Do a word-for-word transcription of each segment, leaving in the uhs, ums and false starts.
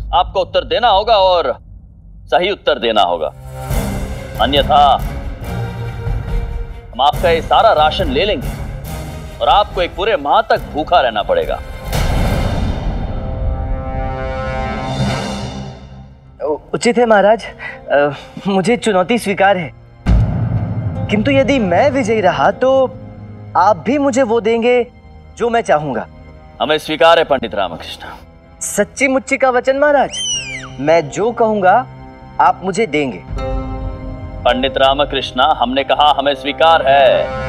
आपको उत्तर देना होगा और सही उत्तर देना होगा, अन्यथा हम आपका ये सारा राशन ले लेंगे और आपको एक पूरे माह तक भूखा रहना पड़ेगा। उचित है महाराज, आ, मुझे चुनौती स्वीकार है, किंतु यदि मैं विजयी रहा तो आप भी मुझे वो देंगे जो मैं चाहूंगा। हमें स्वीकार है पंडित रामकृष्ण। सच्ची मुच्ची का वचन महाराज, मैं जो कहूंगा आप मुझे देंगे। पंडित रामकृष्ण, हमने कहा हमें स्वीकार है।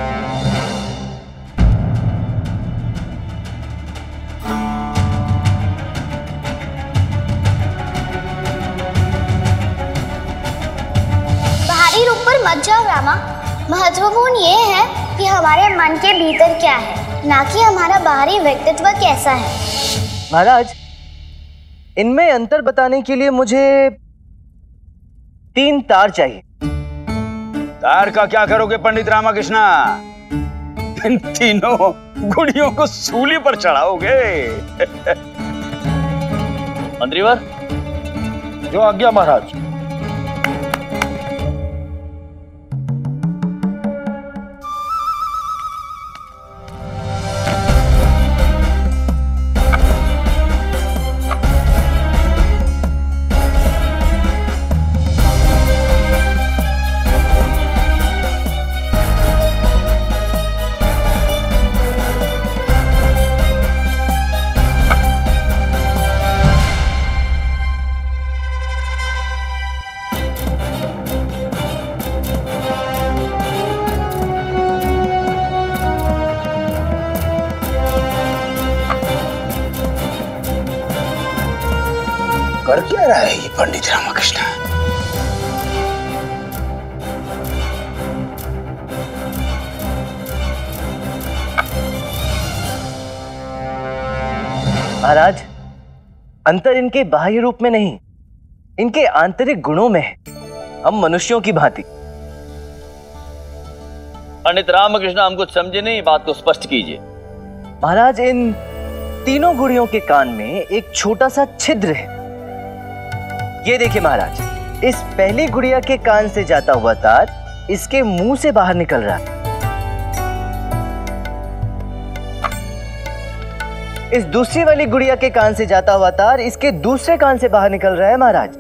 बाहरी रूप पर मत जाओ रामा, महत्वपूर्ण ये है कि हमारे मन के भीतर क्या है, ना कि हमारा बाहरी व्यक्तित्व कैसा है। महाराज, इनमें अंतर बताने के लिए मुझे तीन तार चाहिए। तार का क्या करोगे पंडित रामकृष्ण? इन तीनों गुड़ियों को सूली पर चढ़ाओगे। मंत्रीवर, जो आज्ञा महाराज। कर क्या रहा है ये पंडित रामकृष्ण? महाराज, अंतर इनके बाह्य रूप में नहीं, इनके आंतरिक गुणों में है। हम मनुष्यों की भांति। पंडित रामकृष्ण, हम कुछ समझे नहीं, बात को स्पष्ट कीजिए। महाराज, इन तीनों गुड़ियों के कान में एक छोटा सा छिद्र है। ये देखिए महाराज, इस पहली गुड़िया के कान से जाता हुआ तार इसके मुंह से बाहर निकल रहा है। इस दूसरी वाली गुड़िया के कान से जाता हुआ तार इसके दूसरे कान से बाहर निकल रहा है महाराज।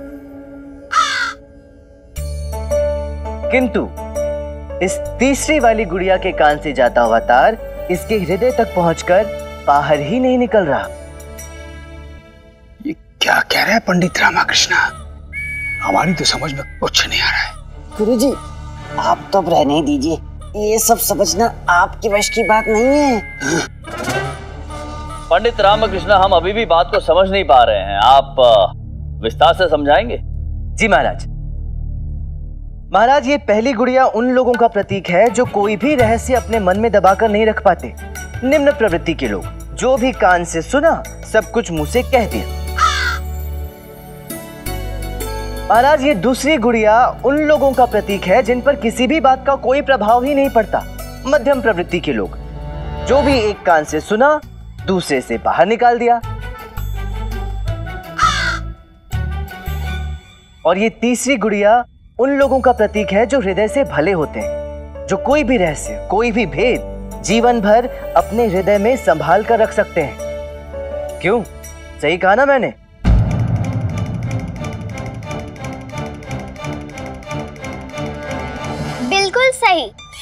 किंतु इस तीसरी वाली गुड़िया के कान से जाता हुआ तार इसके हृदय तक पहुंचकर बाहर ही नहीं निकल रहा। ये क्या कह रहा है पंडित रामकृष्ण? हमारी तो समझ में कुछ नहीं आ रहा है। गुरुजी, आप तो अब रहने दीजिए, ये सब समझना आपकी वश की बात नहीं है। पंडित रामकृष्ण, हम अभी भी बात को समझ नहीं पा रहे हैं, आप विस्तार से समझाएंगे? जी महाराज। महाराज, ये पहली गुड़िया उन लोगों का प्रतीक है जो कोई भी रहस्य अपने मन में दबाकर नहीं रख पाते। निम्न प्रवृत्ति के लोग, जो भी कान से सुना सब कुछ मुंह से कह दिया। महाराज, ये दूसरी गुड़िया उन लोगों का प्रतीक है जिन पर किसी भी बात का कोई प्रभाव ही नहीं पड़ता। मध्यम प्रवृत्ति के लोग, जो भी एक कान से सुना दूसरे से बाहर निकाल दिया। और ये तीसरी गुड़िया उन लोगों का प्रतीक है जो हृदय से भले होते हैं, जो कोई भी रहस्य, कोई भी भेद जीवन भर अपने हृदय में संभाल कर रख सकते हैं। क्यों, सही कहा ना मैंने? बिल्कुल सही।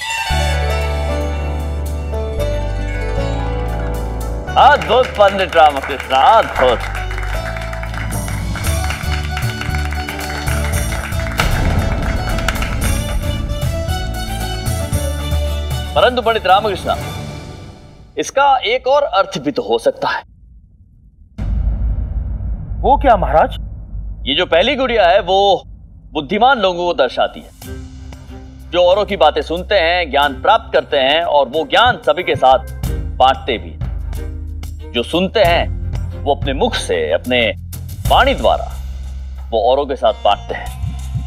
अद्भुत पंडित रामकृष्ण, अद्भुत। परंतु पंडित रामकृष्ण, इसका एक और अर्थ भी तो हो सकता है। वो क्या महाराज? ये जो पहली गुड़िया है वो बुद्धिमान लोगों को दर्शाती है, जो औरों की बातें सुनते हैं, ज्ञान प्राप्त करते हैं और वो ज्ञान सभी के साथ बांटते भी हैं। जो सुनते हैं वो अपने मुख से, अपने वाणी द्वारा वो औरों के साथ बांटते हैं।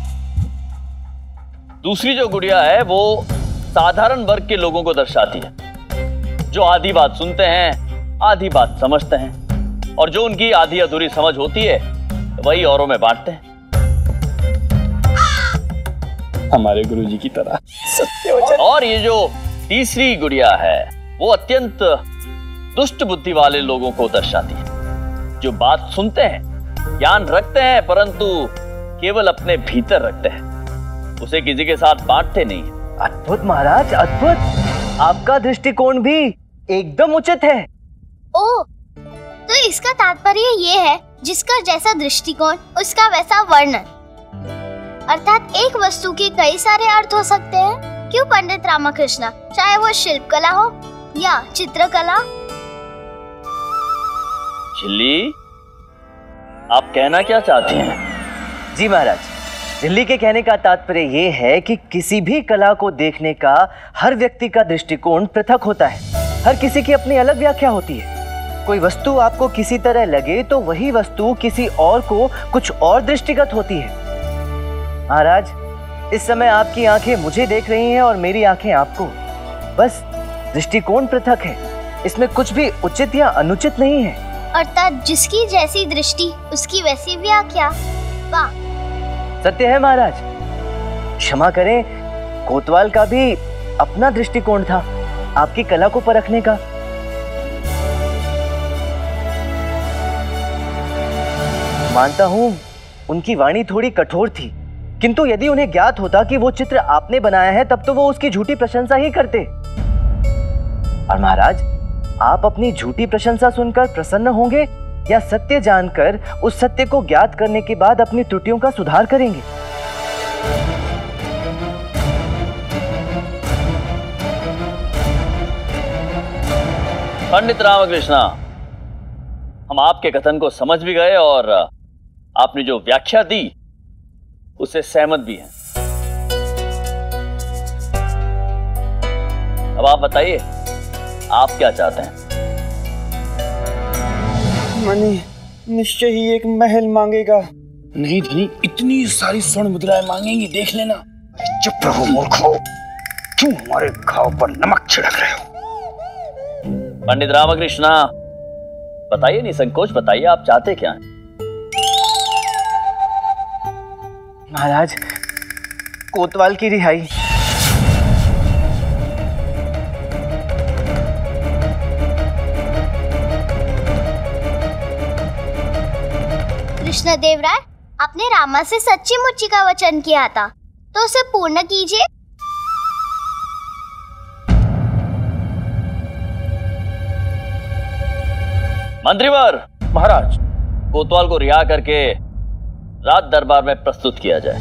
दूसरी जो गुड़िया है वो साधारण वर्ग के लोगों को दर्शाती है, जो आधी बात सुनते हैं, आधी बात समझते हैं, और जो उनकी आधी अधूरी समझ होती है वही औरों में बांटते हैं, हमारे गुरुजी की तरह। सत्यवचन। और ये जो तीसरी गुड़िया है वो अत्यंत दुष्ट बुद्धि वाले लोगों को दर्शाती है, जो बात सुनते हैं, ज्ञान रखते हैं, परंतु केवल अपने भीतर रखते हैं, उसे किसी के साथ बांटते नहीं। अद्भुत महाराज, अद्भुत। आपका दृष्टिकोण भी एकदम उचित है। ओ, तो इसका तात्पर्य ये है, जिसका जैसा दृष्टिकोण उसका वैसा वर्णन, अर्थात एक वस्तु के कई सारे अर्थ हो सकते हैं। क्यों पंडित रामकृष्ण? चाहे वो शिल्प कला हो या चित्रकला। झिल्ली, आप कहना क्या चाहती हैं? जी महाराज, झिल्ली के कहने का तात्पर्य ये है कि किसी भी कला को देखने का हर व्यक्ति का दृष्टिकोण पृथक होता है। हर किसी की अपनी अलग व्याख्या होती है। कोई वस्तु आपको किसी तरह लगे तो वही वस्तु किसी और को कुछ और दृष्टिगत होती है। महाराज, इस समय आपकी आंखें मुझे देख रही हैं और मेरी आंखें आपको। बस दृष्टिकोण पृथक है, इसमें कुछ भी उचित या अनुचित नहीं है। अर्थात जिसकी जैसी दृष्टि उसकी वैसी व्याख्या। वाह, सत्य है महाराज। क्षमा करें, कोतवाल का भी अपना दृष्टिकोण था आपकी कला को परखने का। मानता हूं उनकी वाणी थोड़ी कठोर थी, किंतु यदि उन्हें ज्ञात होता कि वो चित्र आपने बनाया है तब तो वो उसकी झूठी प्रशंसा ही करते। और महाराज, आप अपनी झूठी प्रशंसा सुनकर प्रसन्न होंगे या सत्य जानकर उस सत्य को ज्ञात करने के बाद अपनी त्रुटियों का सुधार करेंगे? पंडित रामकृष्ण, हम आपके कथन को समझ भी गए और आपने जो व्याख्या दी उससे सहमत भी हैं। अब आप बताइए, आप क्या चाहते हैं? मनी निश्चय ही एक महल मांगेगा। नहीं धनी, इतनी सारी स्वर्ण मुद्राएं मांगेंगी, देख लेना। चुप रहो मूर्खो, क्यों हमारे घाव पर नमक छिड़क रहे हो? पंडित रामकृष्ण, बताइए, नहीं संकोच बताइए, आप चाहते क्या हैं? महाराज, कोतवाल की रिहाई। कृष्णदेव राय, आपने रामा से सच्ची मुच्ची का वचन किया था, तो उसे पूर्ण कीजिए। मंत्रीवर, महाराज, कोतवाल को रिहा करके राज दरबार में प्रस्तुत किया जाए।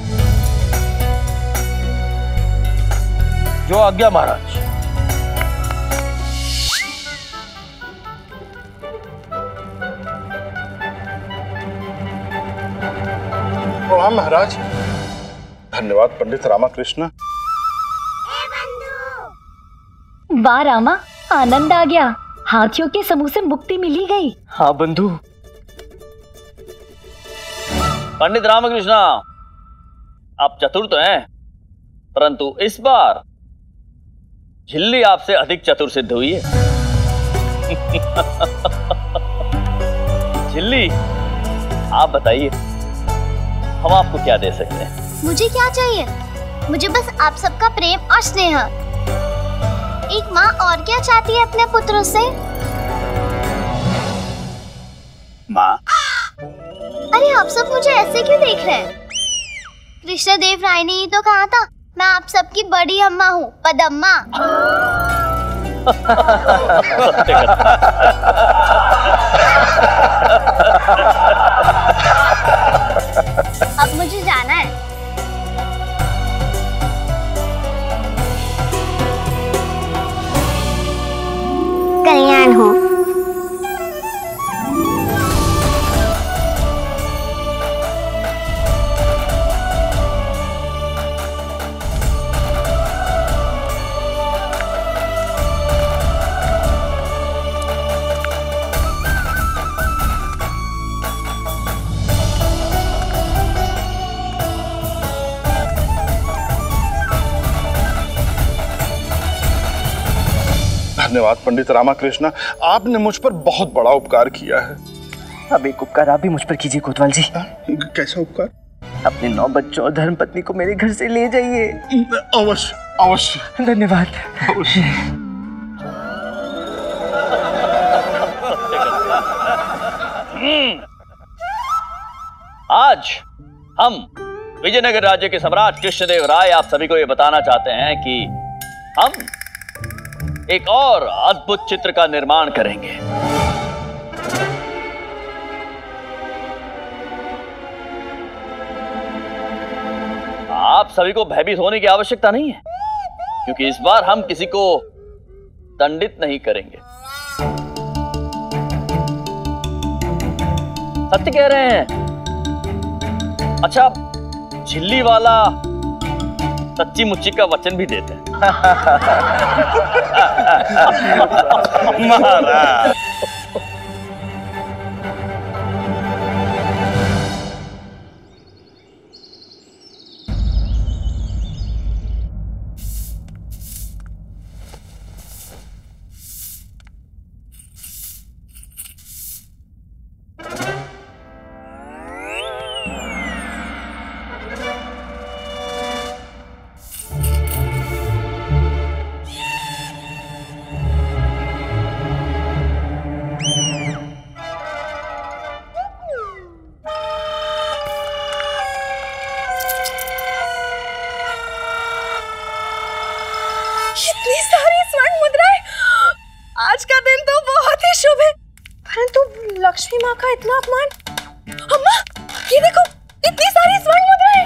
जो आज्ञा महाराज। प्रणाम महाराज। धन्यवाद पंडित रामकृष्ण। वाह रामा, आनंद आ गया। हाथियों के समूह से मुक्ति मिली गई। हाँ बंधु। पंडित रामकृष्ण, आप चतुर तो हैं, परंतु इस बार झिल्ली आपसे अधिक चतुर सिद्ध हुई है। झिल्ली, आप बताइए, हम आपको क्या दे सकते हैं? मुझे क्या चाहिए? मुझे बस आप सबका प्रेम और स्नेह। एक माँ और क्या चाहती है अपने पुत्रों से? माँ? अरे आप सब मुझे ऐसे क्यों देख रहे हैं? कृष्णदेव राय ने ही तो कहा था, मैं आप सबकी बड़ी अम्मा हूँ, पदम्मा। अब मुझे जाना है। कल्याण हो। धन्यवाद पंडित रामकृष्ण, आपने मुझ पर बहुत बड़ा उपकार किया है। अब एक उपकार आप भी मुझ पर कीजिए कोतवाल जी। कैसा उपकार? अपने नौ बच्चों और धर्म पत्नी को मेरे घर से ले जाइए। अवश्य अवश्य। धन्यवाद। अवश्य। आज हम विजयनगर राज्य के सम्राट कृष्णदेव राय आप सभी को यह बताना चाहते हैं कि हम एक और अद्भुत चित्र का निर्माण करेंगे। आप सभी को भयभीत होने की आवश्यकता नहीं है, क्योंकि इस बार हम किसी को दंडित नहीं करेंगे। सत्य कह रहे हैं। अच्छा, झिल्ली वाला सच्ची मुच्ची का वचन भी देते हैं। महाराज, इतनी सारी स्वर्ण मुद्राएं, आज का दिन तो बहुत ही शुभ है, परंतु लक्ष्मी माँ का इतना अपमान। अम्मा, ये देखो, इतनी सारी स्वर्ण मुद्राएं।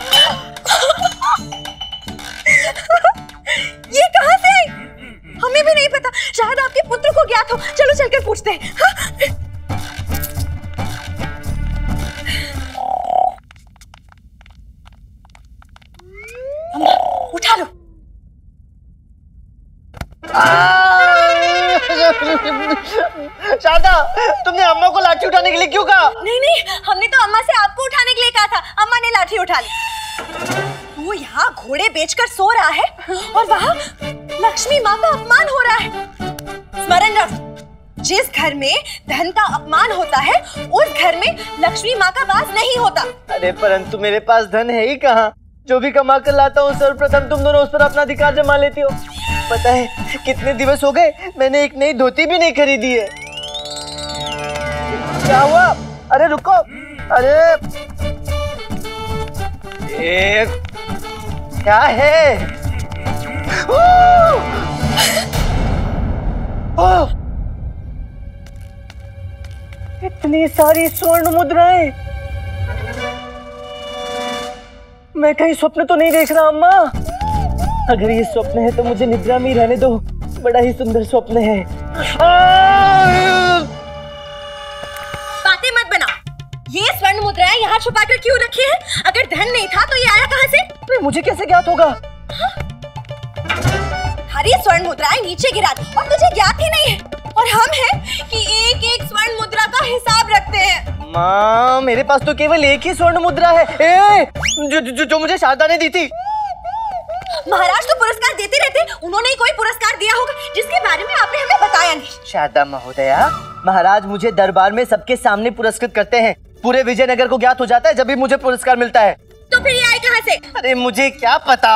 ये कहाँ से आई? हमें भी नहीं पता, शायद आपके पुत्र को ज्ञात हो। चलो चलकर पूछते हैं। हाँ? अम्मा, उठा लो। शारदा, तुमने अम्मा को लाठी उठाने के लिए क्यों कहा? नहीं नहीं, हमने तो अम्मा से आपको उठाने के लिए कहा था। अम्मा ने लाठी उठा ली। वो यहाँ घोड़े बेचकर सो रहा है और वहाँ लक्ष्मी माँ का अपमान हो रहा है। स्मरण रख, जिस घर में धन का अपमान होता है उस घर में लक्ष्मी माँ का वास नहीं होता। अरे परंतु मेरे पास धन है ही कहाँ? जो भी कमा कर लाता हूँ सर्वप्रथम तुम दोनों उस पर अपना अधिकार जमा लेती हो। पता है कितने दिवस हो गए मैंने एक नई धोती भी नहीं खरीदी है। क्या हुआ? अरे रुको, अरे ए, क्या है? ओ! ओ! इतनी सारी स्वर्ण मुद्राएं, मैं कहीं स्वप्न तो नहीं देख रहा अम्मा? अगर ये स्वप्न है तो मुझे निद्रा में ही रहने दो, बड़ा ही सुंदर स्वप्न है। बातें मत बना। ये स्वर्ण मुद्राएं यहाँ छुपा कर क्यों रखी है? अगर धन नहीं था तो ये आया कहाँ से? तो मुझे कैसे ज्ञात होगा? हरी स्वर्ण मुद्राएं नीचे गिरा दी और तुझे ज्ञात ही नहीं है। और हम हैं कि एक एक स्वर्ण मुद्रा का हिसाब रखते हैं। माँ, मेरे पास तो केवल एक ही स्वर्ण मुद्रा है, ए, जो, जो, जो मुझे शारदा ने दी थी। महाराज तो पुरस्कार देते रहते, उन्होंने ही कोई पुरस्कार दिया होगा जिसके बारे में आपने हमें बताया नहीं। शारदा महोदया, महाराज मुझे दरबार में सबके सामने पुरस्कृत करते हैं। पूरे विजयनगर को ज्ञात हो जाता है जब भी मुझे पुरस्कार मिलता है। तो फिर ये आए कहाँ से? अरे मुझे क्या पता।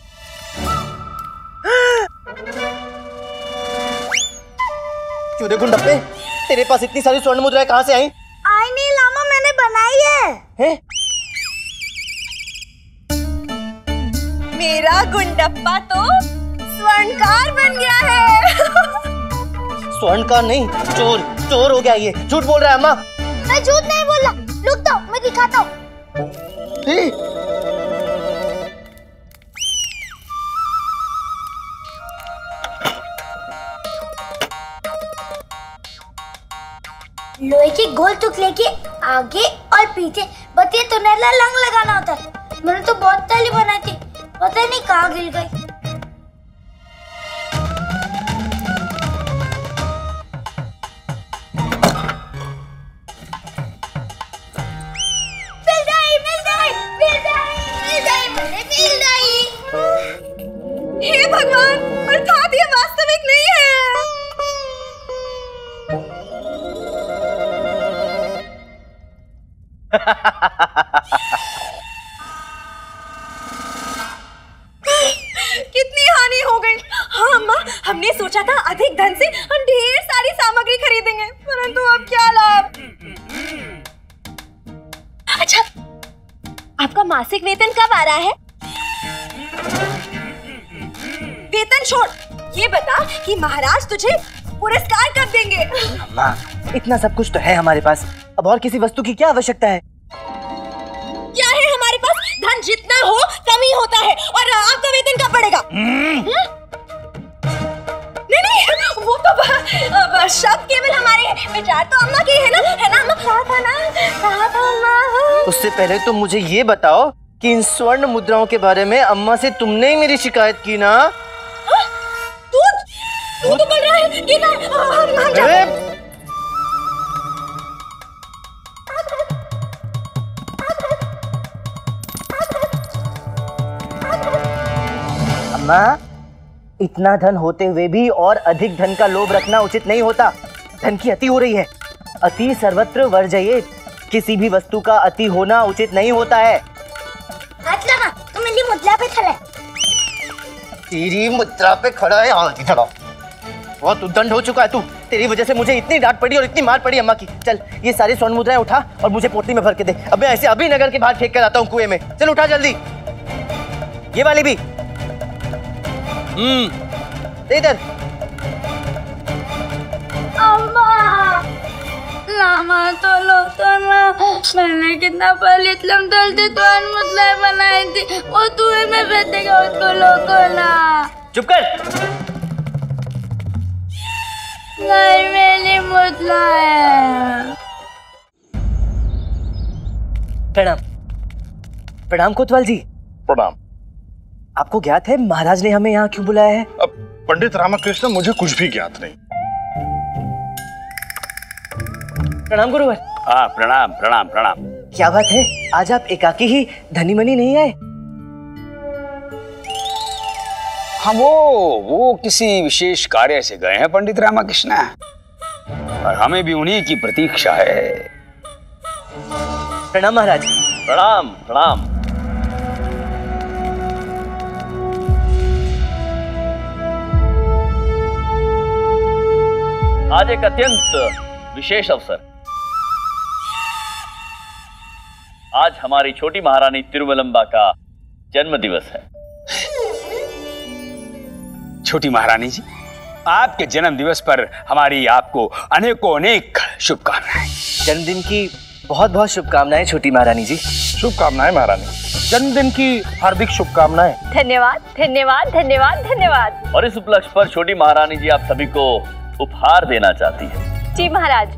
क्यों रे गुंडप्पे, तेरे पास इतनी सारी स्वर्ण मुद्राएं कहाँ से आई? आई नहीं लामा, मैंने बनाई है। हैं? मेरा गुंडप्पा तो स्वर्णकार बन गया है। स्वर्णकार नहीं, चोर चोर हो गया ये। झूठ बोल रहा है अम्मा। मैं झूठ नहीं बोला, रुक जाओ मैं दिखाता हूँ। लोहे की गोल तुक लेके आगे और पीछे बतिया तो नैला लंग लगाना होता है। मैंने तो बहुत ताली बनाई थी, पता नहीं कहाँ गिर गई। मिल गई, मिल गई, मिल गई, मिल गई, मुझे मिल गई। हे भगवान, अर्थात ये वास्तविक नहीं है। कितनी हानि हो गई। हाँ अम्मा, हमने सोचा था अधिक धन से हम ढेर सारी सामग्री खरीदेंगे, परंतु अब क्या लाभ। अच्छा, आपका मासिक वेतन कब आ रहा है? वेतन छोड़, ये बता कि महाराज तुझे पुरस्कार कब देंगे? अम्मा, इतना सब कुछ तो है हमारे पास, अब और किसी वस्तु की क्या आवश्यकता है? क्या है हमारे पास? धन जितना हो कमी होता है। और आपका वेतन कब बढ़ेगा? नहीं नहीं, वो तो ब, शब्द केवल हमारे हैं, विचार तो अम्मा के है ना, है ना अम्मा? कहा था ना, कहा था अम्मा। उससे पहले तो मुझे ये बताओ कि इन स्वर्ण मुद्राओं के बारे में अम्मा से तुमने ही मेरी शिकायत की ना? तू तू तो बोल रहा है कि ना हम हम जाते। अम्मा, इतना धन होते हुए भी और अधिक धन का लोभ रखना उचित नहीं होता। धन की अति हो रही है। अति सर्वत्र वर्जयेत। किसी भी वस्तु का अति होना उचित नहीं होता है। हाथ लगा, तू मेरी मुद्रा पे खड़ा है। तेरी मुद्रा पे खड़ा है? हाँ, इधर आओ। बहुत उद्दंड हो चुका है तू। तेरी वजह से मुझे इतनी डांट पड़ी और इतनी मार पड़ी अम्मा की। चल, ये सारी स्वर्ण मुद्राएं उठा और मुझे पोटली में भर के दे। अब मैं ऐसे अभी नगर के बाहर फेंक कर आता हूँ कुएं में। चल उठा जल्दी। ये वाली भी। हम्म, इधर। अम्मा, लामा तो लो तो ना, मैंने कितना पलित लम तलते तो मुद्राएं बनाई थी, वो कुएं में फेंकेगा, उसको लो को ना। चुप कर। नहीं, मेरी मुद्रा है। प्रणाम। प्रणाम कोतवाल जी। प्रणाम। आपको ज्ञात है महाराज ने हमें यहाँ क्यों बुलाया है? अब पंडित रामकृष्ण, मुझे कुछ भी ज्ञात नहीं। प्रणाम गुरुवर। हाँ, प्रणाम प्रणाम प्रणाम। क्या बात है, आज आप एकाकी ही धनी मनी नहीं आए? हाँ, वो वो किसी विशेष कार्य से गए हैं पंडित रामकृष्ण, और हमें भी उन्हीं की प्रतीक्षा है। प्रणाम महाराज। प्रणाम प्रणाम। आज एक अत्यंत विशेष अवसर। आज हमारी छोटी महारानी तिरुमलंबा का जन्म दिवस है। छोटी महारानी जी, आपके जन्म दिवस पर हमारी आपको अनेकों अनेक शुभकामनाएं। जन्मदिन की बहुत बहुत शुभकामनाएं छोटी महारानी जी। शुभकामनाएं महारानी। जन्मदिन की हार्दिक शुभकामनाएं। धन्यवाद धन्यवाद धन्यवाद धन्यवाद। और इस उपलक्ष्य पर छोटी महारानी जी आप सभी को उपहार देना चाहती है। जी महाराज।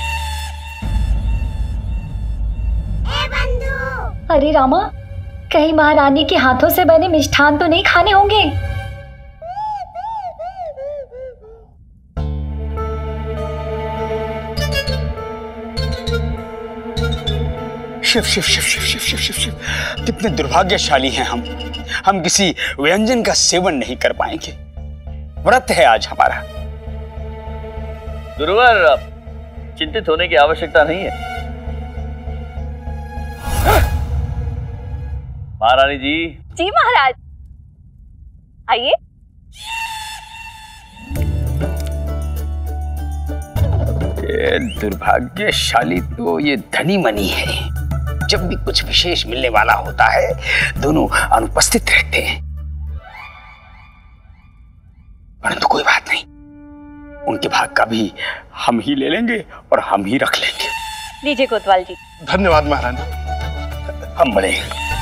अरे रामा, कहीं महारानी के हाथों से बने मिष्ठान तो नहीं खाने होंगे? शिव शिव शिव शिव शिव शिव शिव शिव, कितने दुर्भाग्यशाली हैं हम। हम किसी व्यंजन का सेवन नहीं कर पाएंगे। व्रत है आज हमारा। गुरुवर, चिंतित होने की आवश्यकता नहीं है। महारानी जी। जी महाराज, आइए। ये दुर्भाग्यशाली तो ये धनी मनी है। जब भी कुछ विशेष मिलने वाला होता है, दोनों अनुपस्थित रहते हैं। परंतु कोई बात नहीं, उनके भाग का भी हम ही ले लेंगे और हम ही रख लेंगे। लीजिए कोतवाल जी। धन्यवाद महारानी। हम बड़े।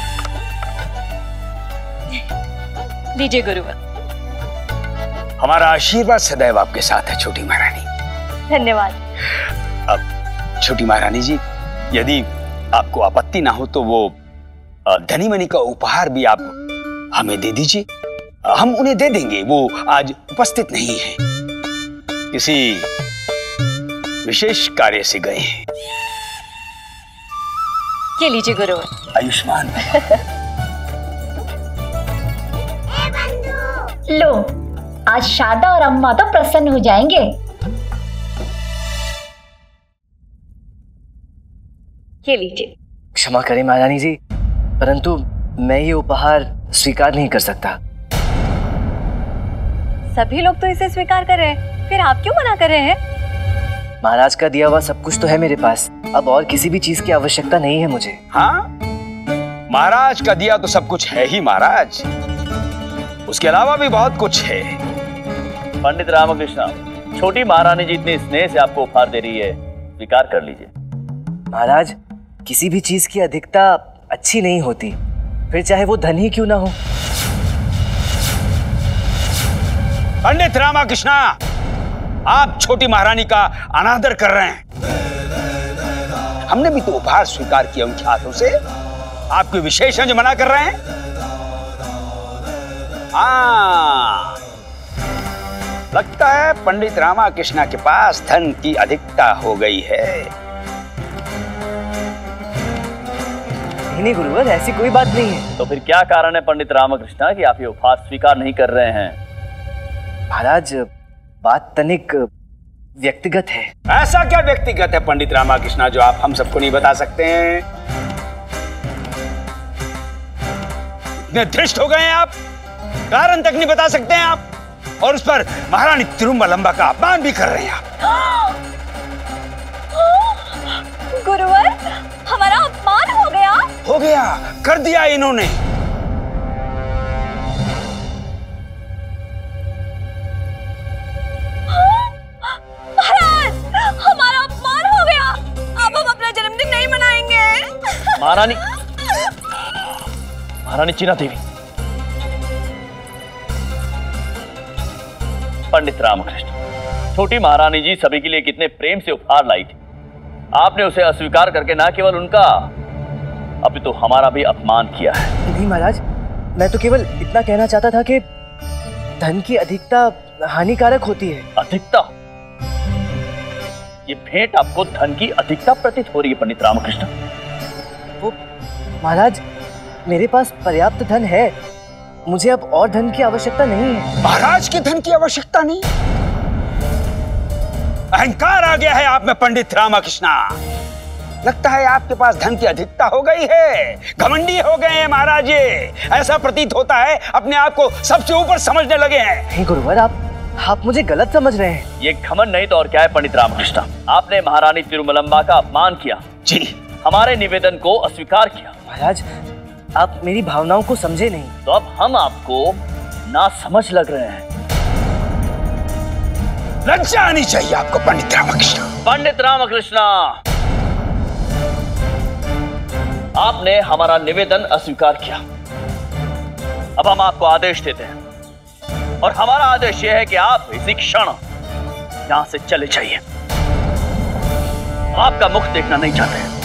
लीजिए गुरुवर। हमारा आशीर्वाद सदैव आपके साथ है छोटी महारानी। धन्यवाद। अब छोटी महारानी जी, यदि आपको आपत्ति ना हो तो वो धनी मनी का उपहार भी आप हमें दे दीजिए। हम उन्हें दे देंगे, वो आज उपस्थित नहीं है, किसी विशेष कार्य से गए हैं। ये लीजिए गुरुवर। आयुष्मान। लो, आज शारदा और अम्मा तो प्रसन्न हो जाएंगे। ये लीजिए। क्षमा करें महारानी जी, परंतु मैं ये उपहार स्वीकार नहीं कर सकता। सभी लोग तो इसे स्वीकार कर रहे हैं, फिर आप क्यों मना कर रहे हैं? महाराज का दिया हुआ सब कुछ तो है मेरे पास, अब और किसी भी चीज की आवश्यकता नहीं है मुझे। हाँ, महाराज का दिया तो सब कुछ है ही महाराज, उसके अलावा भी बहुत कुछ है। पंडित रामकृष्ण, छोटी महारानी जी इतनी स्नेह से आपको उपहार दे रही है, स्वीकार कर लीजिए। महाराज, किसी भी चीज की अधिकता अच्छी नहीं होती, फिर चाहे वो धन ही क्यों ना हो। पंडित रामकृष्ण, आप छोटी महारानी का अनादर कर रहे हैं। हमने भी तो उपहार स्वीकार किया उनके हाथों से, आपके विशेषण जो मना कर रहे हैं। हाँ, लगता है पंडित रामकृष्ण के पास धन की अधिकता हो गई है। नहीं गुरुवर, ऐसी कोई बात नहीं है। तो फिर क्या कारण है पंडित रामकृष्ण कि आप ये उपहार स्वीकार नहीं कर रहे हैं? महाराज, बात तनिक व्यक्तिगत है। ऐसा क्या व्यक्तिगत है पंडित रामकृष्ण जो आप हम सबको नहीं बता सकते हैं? इतने धृष्ट हो गए हैं आप, कारण तक नहीं बता सकते हैं आप, और उस पर महारानी तिरुमलंबा का अपमान भी कर रहे हैं आप। गुरुवर, हमारा अपमान हो गया? हो गया, कर दिया इन्होंने। महाराज, हमारा अपमान हो गया, अब हम अपना जन्मदिन नहीं मनाएंगे। महारानी महारानी चीना देवी, पंडित रामकृष्ण, छोटी महारानी जी सभी के लिए कितने प्रेम से उपहार लाई थी, आपने उसे अस्वीकार करके ना केवल उनका, अभी तो हमारा भी अपमान किया है। नहीं महाराज, मैं तो केवल इतना कहना चाहता था कि धन की अधिकता हानिकारक होती है। अधिकता? ये भेंट आपको धन की अधिकता प्रतीत हो रही है पंडित रामकृष्ण? वो महाराज, मेरे पास पर्याप्त धन है, मुझे अब और धन की आवश्यकता नहीं है। महाराज की धन की आवश्यकता नहीं? अहंकार आ गया है आप में पंडित रामकृष्ण। लगता है आपके पास धन की अधिकता हो गई है, घमंडी हो गए हैं महाराज। ये ऐसा प्रतीत होता है अपने आप को सबसे ऊपर समझने लगे हैं। नहीं गुरुवर, आप आप मुझे गलत समझ रहे हैं। ये घमंड नहीं तो और क्या है पंडित रामकृष्ण? आपने महारानी तिरुमलंबा का अपमान किया जी, हमारे निवेदन को अस्वीकार किया। महाराज, आप मेरी भावनाओं को समझे नहीं। तो अब हम आपको ना समझ लग रहे हैं। लज्जा आनी चाहिए आपको पंडित रामकृष्ण। पंडित रामकृष्ण, आपने हमारा निवेदन अस्वीकार किया, अब हम आपको आदेश देते हैं, और हमारा आदेश यह है कि आप इसी क्षण यहां से चले जाइए। आपका मुख देखना नहीं चाहते हैं।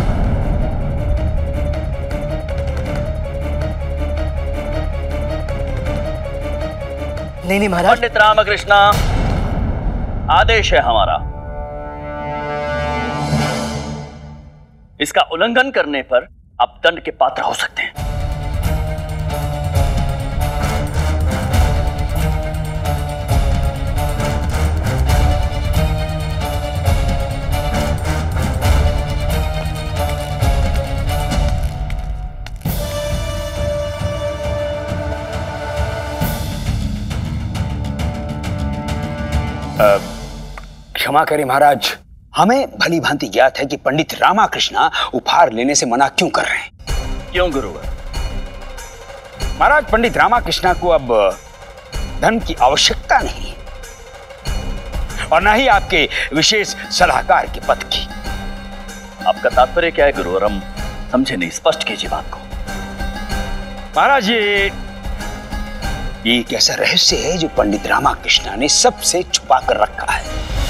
नहीं नहीं महाराज। पंडित रामकृष्ण, आदेश है हमारा, इसका उल्लंघन करने पर आप दंड के पात्र हो सकते हैं। क्षमा करें महाराज, हमें भली भांति ज्ञात है कि पंडित रामकृष्ण उपहार लेने से मना क्यों कर रहे हैं। क्यों गुरुवर? महाराज, पंडित रामकृष्ण को अब धन की आवश्यकता नहीं, और न ही आपके विशेष सलाहकार के पद की। आपका तात्पर्य क्या है गुरुवर? हम समझे नहीं, स्पष्ट कीजिए बात को। महाराज, ये ये एक ऐसा रहस्य है जो पंडित रामकृष्ण ने सबसे छुपा कर रखा है।